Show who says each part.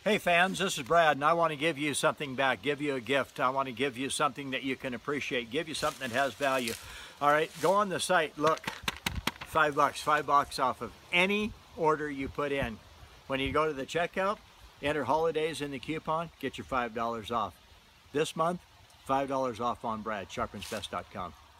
Speaker 1: Hey fans, this is Brad and I want to give you something back, give you a gift. I want to give you something that you can appreciate, give you something that has value. All right, go on the site, look, $5 off of any order you put in. When you go to the checkout, enter holidays in the coupon, get your $5 off. This month, $5 off on Brad, sharpensbest.com.